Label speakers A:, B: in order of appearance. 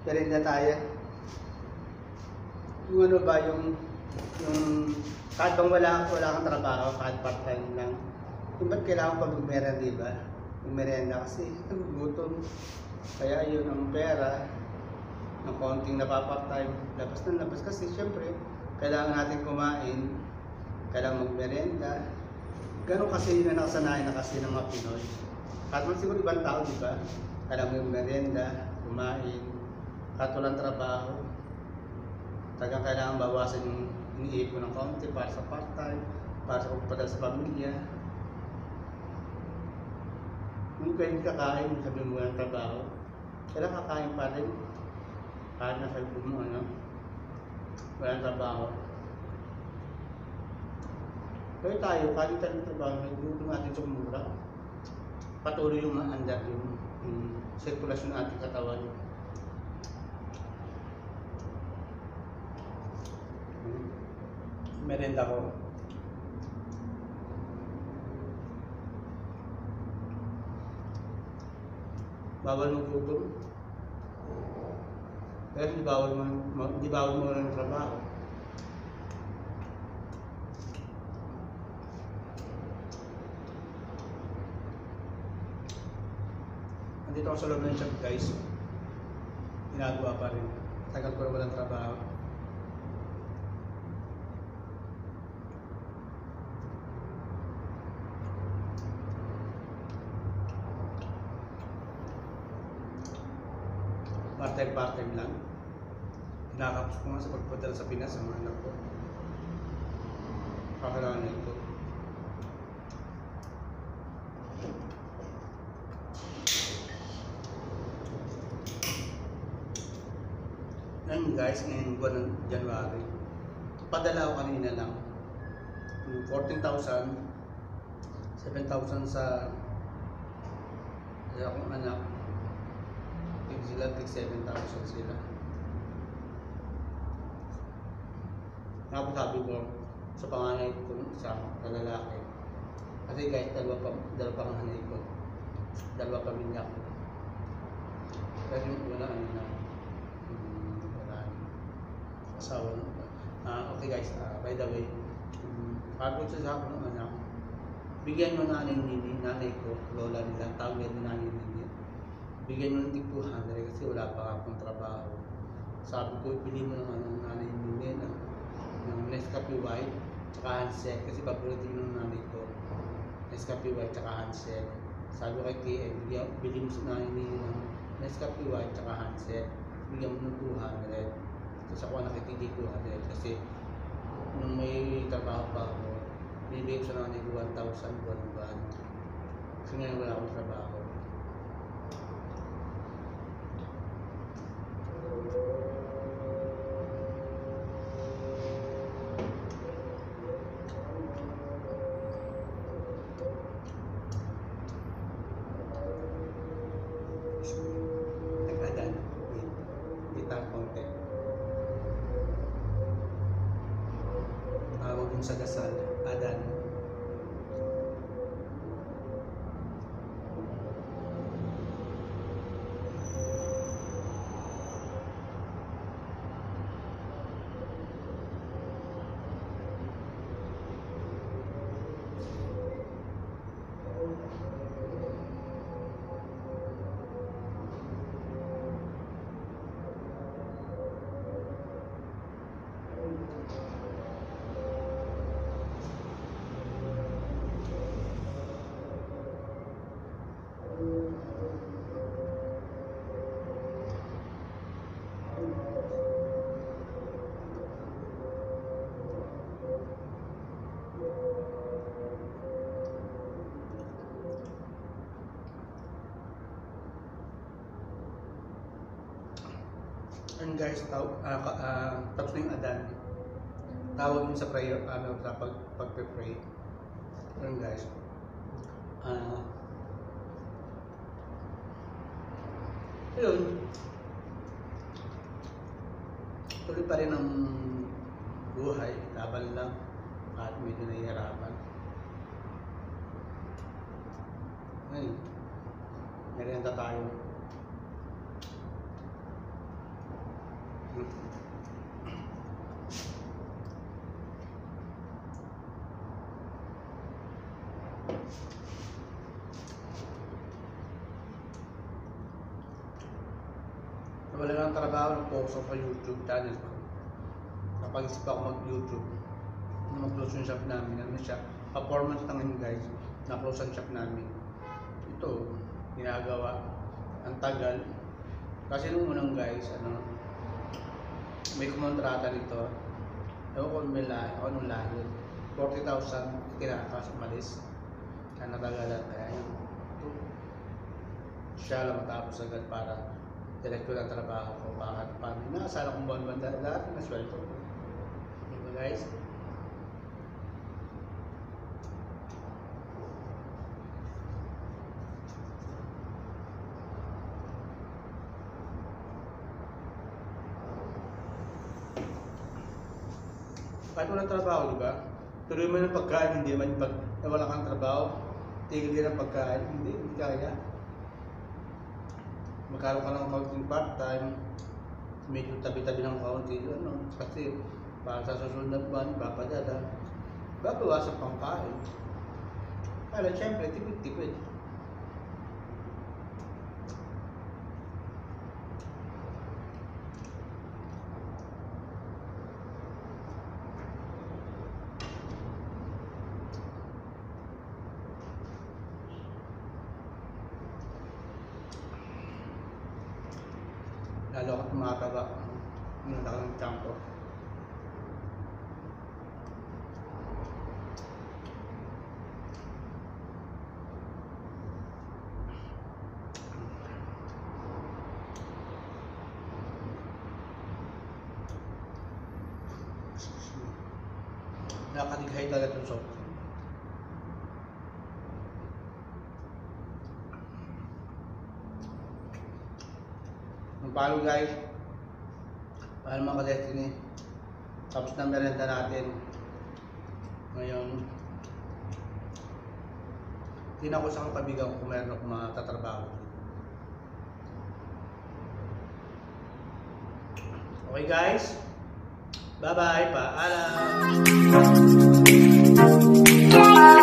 A: merienda tayo. Yung ano ba, yung kahit bang wala kang trabaho, kahit part-time lang, yung ba't kailangan pa mag-merienda, diba? Yung merienda kasi nagugutom. Kaya yun ang pera, ng konting napapart-time, labas ng labas kasi syempre, kailangan natin kumain, kailangan mag-merienda. Ganun kasi yung nakasanayan na kasi ng mga Pinoy. Kahit man siguro ibang tao, diba? Kailangan mag-merienda, kumain, kahit walang trabaho. Talagang kailangan bawasan yung iniipon ng konti para sa part-time, para sa pagpapadala sa pamilya. Kung pwede kakain, sabi mo ng trabaho, kailangan kakain pa rin. Kahit na sabi mo walang trabaho. Pero tayo, kahit tayo ng trabaho, nagluto natin sa mura. Patuloy yung maandar yung sirkulasyon ng ating katawan. Merienda ko. Bawal magutom. Pero hindi bawal mo ng trabaho. Nandito ako sa loob ng shop, guys. Ginagawa pa rin. Tagal ko na walang trabaho. Part-time lang. Kinakapos ko nga sa pagpunta sa Pinas ang mga anak ko. Kakalanan ko. Ngayon guys, ngayong buwan ng January, padala ko kanina lang 14,000, 7,000 sa akong anak. Sila, 7,000 sila. Tapos sabi ko sa panganay ko sa lalaki, kasi guys, dalawa panganay ko, dalawa pamilya ko. Kasi wala na wala asawa na. Okay guys, by the way, sabi ko sa akin ng anak, bigyan mo nanay ko, lola nila, tawag nila nanay nila. Bigyan mo ng tig 200 kasi wala pa akong trabaho. Sabi ko, bili mo ng nanay nila ng Nescafe White tsaka handset kasi paborito yung nanay ko. Nescafe White tsaka handset. Sabi ko kay KM, bili mo sa nanay nila ng Nescafe White tsaka handset. Bigyan mo ng 200. Tapos ako nakitigil 200 kasi nung may trabaho pa ako, bibigyan ko sa nanay ko 1,000 buwan-buwan. Kasi ngayon wala akong trabaho. Nag-adan. Itang konti. Tawag yung sa gasal. Adan. And guys, tapos na yung adan. Tawag yun sa prayer, sa pag-pray. And guys, yun, tuloy pa rin ang buhay, laban lang, at medyo nahihirapan. Ngayon, merienda tayo. Wala lang trabaho, nag-focus ako sa YouTube channel ko. Napag-isip ako mag-YouTube. Mag-close yung shop namin. Ano siya? Performance lang yun guys. Na-close ang shop namin. Ito, ginagawa. Ang tagal. Kasi nung unang guys, may kumontrata nito. Ewan ko may lahi, ako nung lahi. 40,000 kinakas umalis. Kaya natagalan. Kaya yun. Siya lang matapos agad para direct ko lang trabaho ko. Bakit? Paano? Nakasala kong buwan-buwan lahat na sweldo. Diba guys? Kahit walang trabaho, di ba? Tuloy mo ng pagkain, hindi man pag wala kang trabaho, tigil din ang pagkain, hindi kaya. Magkaroon ka ng kaunting part-time, medyo tabi-tabi ng kaunti, kasi para sa susunod na buwan, papadala, babawasan pang kain. Kaya syempre, tipid-tipid. Lalo ako tumataba ng laki ng tiyan ko. Nakakadighay talaga itong soft. Paano guys, paano mga ka-destiny, tapos na merenda natin ngayon. Hindi na ako sa kabigang kung meron akong matatrabaho. Okay guys, bye bye, paalam.